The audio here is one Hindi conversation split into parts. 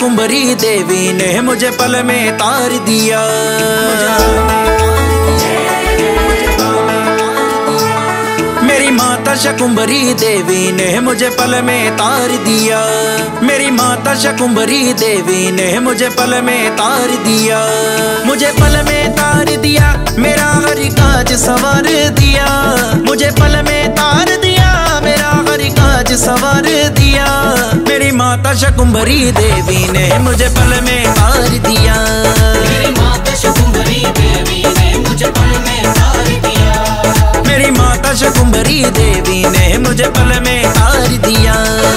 शकुंभरी देवी ने मुझे पल में तार दिया। मेरी माता शकुंभरी देवी ने मुझे पल में तार दिया। मेरी माता शकुंभरी देवी ने मुझे पल में तार दिया। मुझे पल में तार दिया, मेरा हर काज संवार दिया। मुझे पल में तार दिया, मेरा हर काज संवार दिया। मेरी माता शकुंभरी देवी ने मुझे पल में तार दिया। मेरी माता शकुंभरी देवी ने मुझे पल में तार दिया। मेरी माता शकुंभरी देवी ने मुझे पल में तार दिया।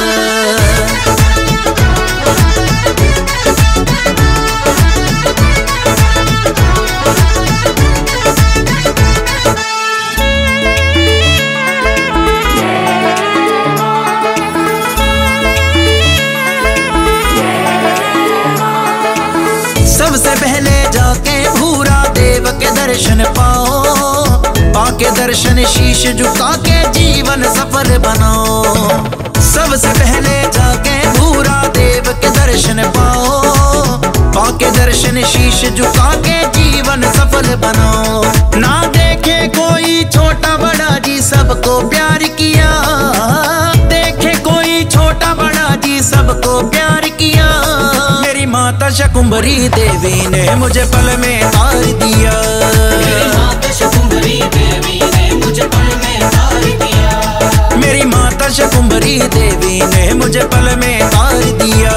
सबसे पहले जाके भूरा देव के दर्शन पाओ, पाके दर्शन शीश झुका के जीवन सफल बनाओ। सबसे पहले जाके भूरा देव के दर्शन पाओ, पाके दर्शन शीश झुका के जीवन सफल बनाओ। ना देखे कोई छोटा बड़ा जी, सबको प्यार किया। देखे कोई छोटा बड़ा जी, सबको प्यार किया। मेरी माता शकुंभरी देवी ने मुझे पल में तार दिया। मेरी माता शकुंभरी देवी ने मुझे पल में तार दिया। मेरी माता शकुंभरी देवी ने मुझे पल में तार दिया।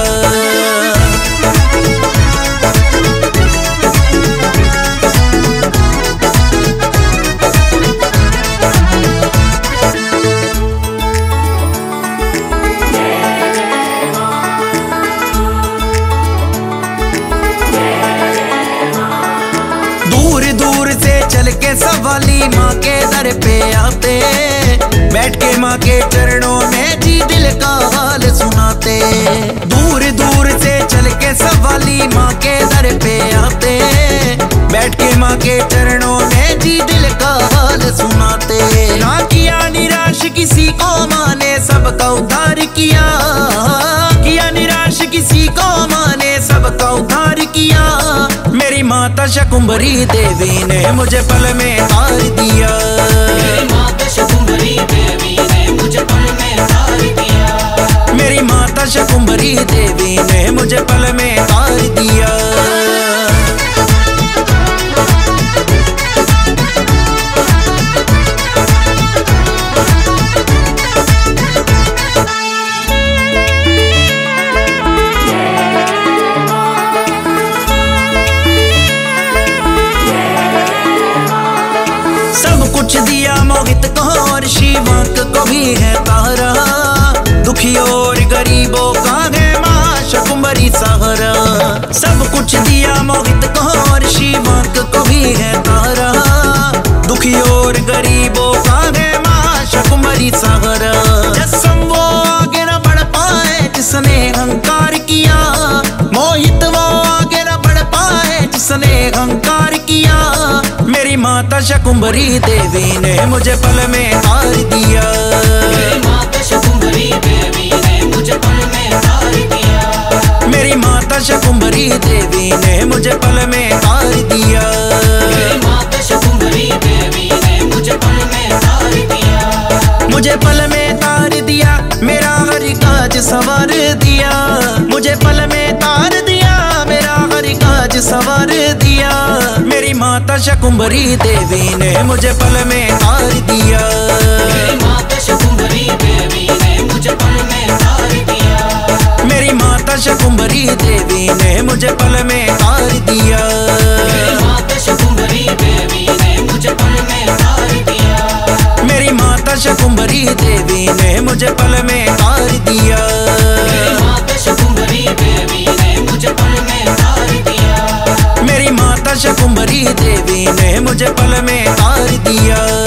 चल के सवाली माँ के दर पे आते, बैठ के माँ के चरणों में जी दिल का हाल सुनाते। दूर दूर से चल के सवाली माँ के दर पे आते, बैठ के माँ के चरणों में जी दिल का हाल सुनाते। ना किया निराश किसी को माँ ने सबका उद्धार किया। किया निराश किसी को माँ ने सबका उद्धार किया। मेरी माता शकुंभरी देवी ने मुझे पल में तार दिया। मेरी माता शकुंभरी देवी ने मुझे पल में तार दिया। मेरी माता शकुंभरी देवी ने मुझे पल में तार दिया। कुछ दिया मोहित को और शिवक को भी है तारा। दुखी और गरीबों का है माँ शकुंभरी सहारा। सब कुछ दिया मोहित को और शिवक को भी है तारा। दुखी और गरीबों का है माँ शकुंभरी सहारा। जसम वो आगे न बढ़ पाए जिसने अहंकार किया। मोहित वो आगे न बढ़ पाए जिसने अहंकार किया। मेरी माता शकुंभरी देवी ने मुझे पल में तार दिया। मेरी माता शकुंभरी देवी ने मुझे पल में तार दिया। मेरी माता शकुंभरी देवी ने मुझे पल में तार दिया। मेरी माता शकुंभरी देवी ने मुझे पल में तार दिया। मुझे पल में तार दिया, मेरा हर काज संवार दिया। मुझे पल में तार दिया, मेरा हर काज संवार दिया। मेरी माता शकुंभरी देवी ने मुझे पल में तार दिया। मेरी माता शकुंभरी देवी ने मुझे पल में तार दिया। मेरी माता शकुंभरी देवी ने मुझे पल में तार दिया। मेरी माता शकुंभरी देवी ने मुझे पल में तार दिया। मेरी माता शकुंभरी देवी ने मुझे पल में तार दिया। मेरी माता शकुंभरी देवी ने मुझे पल में तार दिया। मेरी माता शकुंभरी देवी ने मुझे पल में तार दिया।